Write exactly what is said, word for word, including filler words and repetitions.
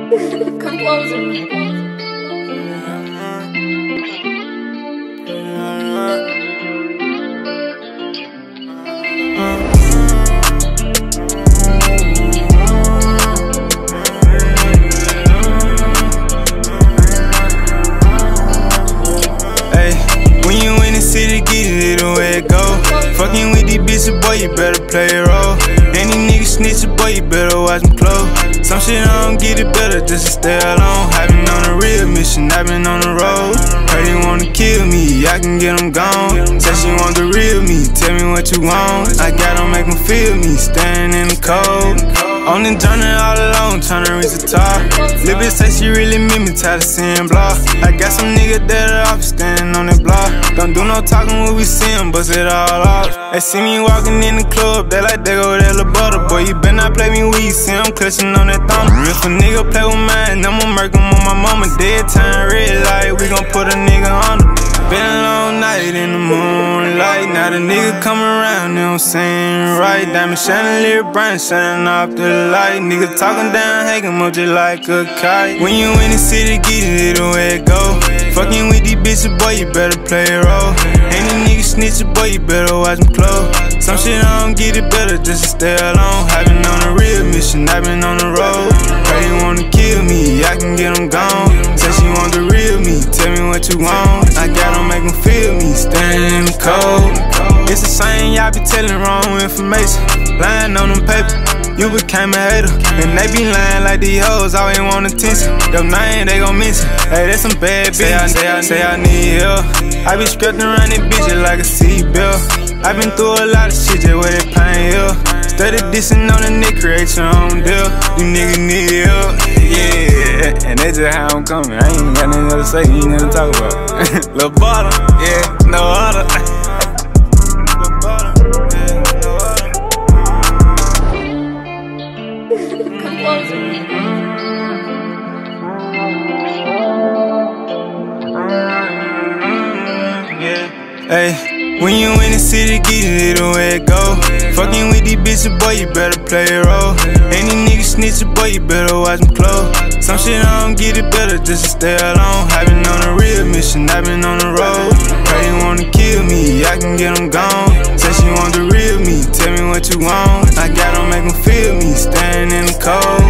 Come closer. City, get it the way it go. Fucking with these bitches, boy, you better play a role. Any nigga snitchin', boy, you better watch them close. Some shit I don't get it better just to stay alone. I been on a real mission, I been on the road. Heard they wanna kill me, I can get them gone. Said she want the real me, tell me what you want. I gotta make them feel me, standing in the cold. On the journey all alone, tryna reach the top. Lil' bitch say she really meet me, tired of seeing block. I got some niggas that are off, standing on that block. Don't do no talking when we see them, bust it all off. They see me walking in the club, they like they go that little butter. Boy, you better not play me when you see them clutching on that thumb. If a nigga play with mine, I'ma murk him on my mama. Dead time, red light, we gon' put a nigga on her. Been a long night in the moonlight. Now the nigga come around, they don't seem right. Diamond shining, little bright, shining off the light. Nigga talking down, hang him up just like a kite. When you in the city, get it the way it go. Fucking with these bitches, boy, you better play a role. Any nigga snitchin', boy, you better watch them close. Some shit I don't get it better just to stay alone. I been on a real mission, I been on the road. Heard they wanna kill me, I can get them gone. Said she want the real me, tell me what you want. I gotta make them feel me, standing in the cold. It's the same, y'all be telling wrong information. Lying on them paper, you became a hater. And they be lying like these hoes, always want attention. Them name they gon' mention, hey, that's some bad bitch. Say I, say I, say I need help. I be strapped around these bitches like a seatbelt. I been through a lot of shit just where they pain here. Steady dissing on the neck, create your own deal. You niggas need help, yeah. And that's just how I'm coming. I ain't even got nothing else to say, you ain't nothing to talk about. Lil' bottom, yeah, no other. Lil' bottom, yeah, no other. Come closer. Hey, when you in the city, get it the way it go. Fucking with these bitches, boy, you better play a role. Any nigga snitchin', boy, you better watch them close. Some shit I don't get it better just to stay alone. I been on a real mission, I been on the road. Heard they wanna kill me, I can get them gone. Said she want the real me, tell me what you want. I gotta make them feel me, standing in the cold.